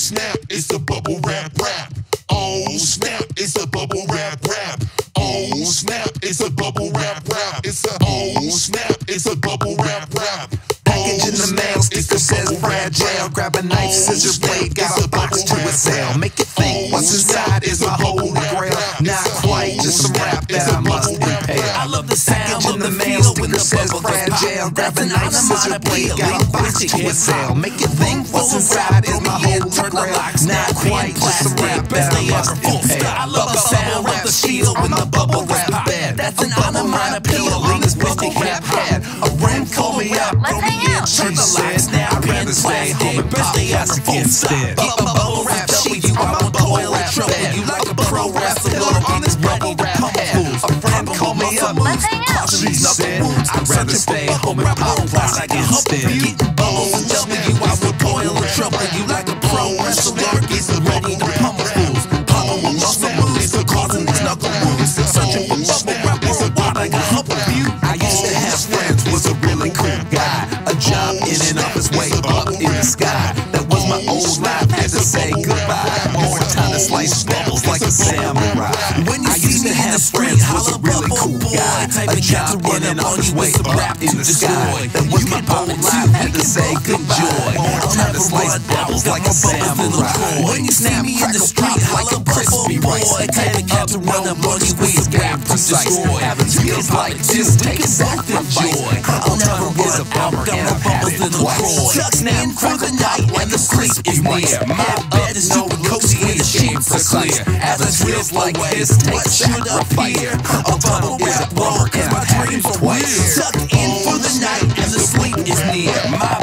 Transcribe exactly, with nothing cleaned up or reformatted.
snap, it's a bubble rap rap. Oh snap, it's a bubble rap rap. Oh snap, it's a bubble rap rap. It's a oh snap, it's a bubble rap rap. Package in the mail, sticker says fragile. Grab a knife, scissors, blade, got a box to a sale. Make it think what's inside is my holy grail. Not quite, just some rap that I must impale. I love the sound in the mail, sticker says fragile. Grab a knife, scissors, blade, got a box to a sale. Make it think what's inside is my holy grail. Not quite, just some rap that I must impale. I love the sound of the feel when the bubble rap bad. That's an onomatopoeia on this bubble rap head. A friend called me up, Let's hang out. Turn the lights now, I'd rather stay home and pop plastic instead. Bubble rap sheets, I'm a boil and trouble. You like a pro wrestler on this bubble rap head. A friend called me up, Let's hang out. She said, I'd rather stay home and pop plastic instead. Getting bubbles and W, I would boil and trouble. You like a pro wrestler, get ready to pump fools. Pummel with muscle moves, causing these knuckle moves. Searching for bubble rap worldwide like a humble view. I used to have friends, was a really cool guy. A job in and up his way up in the sky. That was my old life, had to say goodbye. More time to slice bubbles like a samurai. When you I used see to me in have the street, friends, was a holla really bubble cool boy. guy. Type A of cat job to in run and up up on his you way with some rap up in to the destroy. sky. That was my old life, had to say goodbye. More time to slice bubbles like a samurai. When you see me in the street, holla bubble boy. Type of cat to run up on you with some rap to destroy. Having feels like this, take it back from joy. I'll never is a bummer and I've had it twice. Chuck's in for the night and the sleep is near. My bed is super cozy and the sheets are clear. As it feels like this, take sacrifice. A bubble rap world, cause my dreams are weird. Tucked in for the night and the sleep is near. My